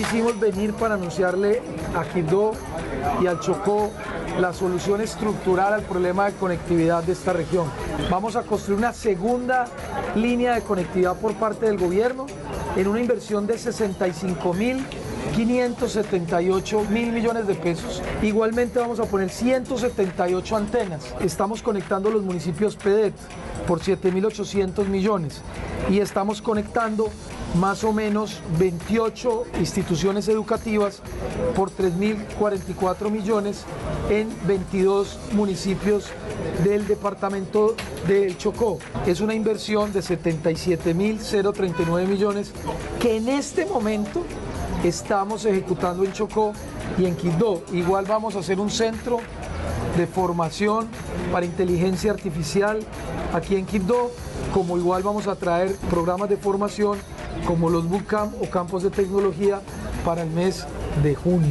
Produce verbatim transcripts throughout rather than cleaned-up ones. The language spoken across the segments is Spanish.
quisimos venir para anunciarle a Quibdó y al Chocó la solución estructural al problema de conectividad de esta región. Vamos a construir una segunda línea de conectividad por parte del gobierno en una inversión de sesenta y cinco mil quinientos setenta y ocho mil millones de pesos. Igualmente vamos a poner ciento setenta y ocho antenas. Estamos conectando los municipios P D E T por siete mil ochocientos millones y estamos conectando más o menos veintiocho instituciones educativas por tres mil cuarenta y cuatro millones en veintidós municipios del departamento del Chocó. Es una inversión de setenta y siete mil treinta y nueve millones que en este momento estamos ejecutando en Chocó y en Quibdó. Igual vamos a hacer un centro de formación para inteligencia artificial aquí en Quibdó, como igual vamos a traer programas de formación como los bootcamp o campos de tecnología para el mes de junio.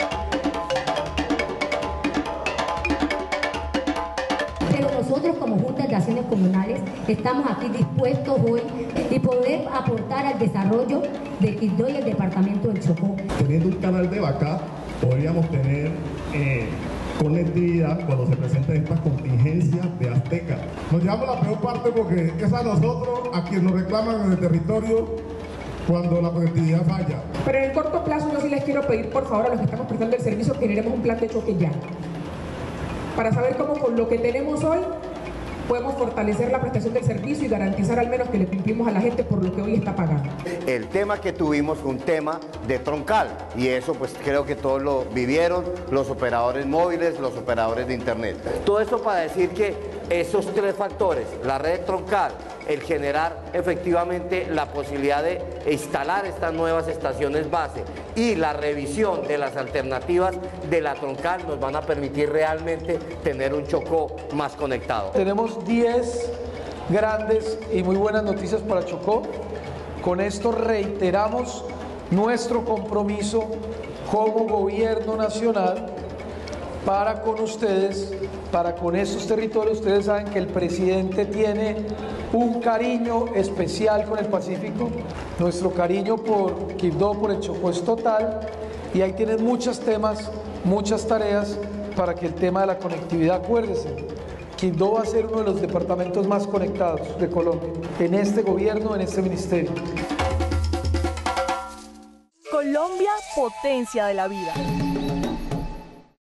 Pero nosotros como Junta de Acciones Comunales estamos aquí dispuestos hoy y poder aportar al desarrollo de Quibdó y el departamento del Chocó. Teniendo un canal de vaca, podríamos tener eh, conectividad cuando se presenten estas contingencias de Azteca. Nos llevamos la peor parte porque es a nosotros a quienes nos reclaman en el territorio cuando la conectividad falla. Pero en el corto plazo yo sí les quiero pedir por favor a los que estamos prestando el servicio que generemos un plan de choque ya, para saber cómo con lo que tenemos hoy podemos fortalecer la prestación del servicio y garantizar al menos que le cumplimos a la gente por lo que hoy está pagando. El tema que tuvimos fue un tema de troncal y eso pues creo que todos lo vivieron, los operadores móviles, los operadores de internet. Todo esto para decir que esos tres factores, la red troncal, el generar efectivamente la posibilidad de instalar estas nuevas estaciones base y la revisión de las alternativas de la troncal nos van a permitir realmente tener un Chocó más conectado. Tenemos diez grandes y muy buenas noticias para Chocó. Con esto reiteramos nuestro compromiso como gobierno nacional para con ustedes, para con estos territorios. Ustedes saben que el presidente tiene un cariño especial con el Pacífico. Nuestro cariño por Quibdó, por el Chocó es total y ahí tienen muchos temas, muchas tareas para que el tema de la conectividad, acuérdense, Quibdó va a ser uno de los departamentos más conectados de Colombia, en este gobierno, en este ministerio. Colombia, potencia de la vida.